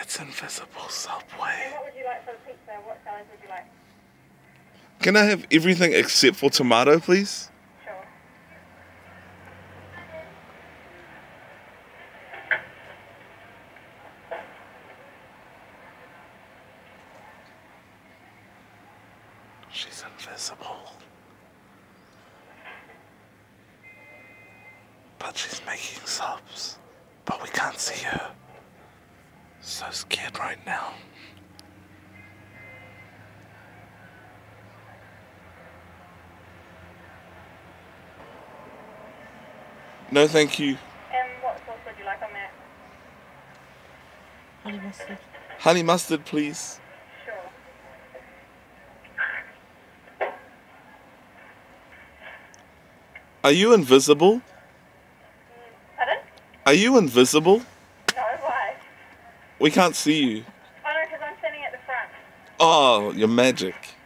It's invisible Subway. And what would you like for the pizza? What size would you like? Can I have everything except for tomato, please? Sure. She's invisible. But she's making subs. But we can't see her. So scared right now. No, thank you. And what sauce would you like on that? Honey mustard. Honey mustard, please. Sure. Are you invisible? Pardon? Are you invisible? No, why? We can't see you. Oh no, because I'm standing at the front. Oh, you're magic.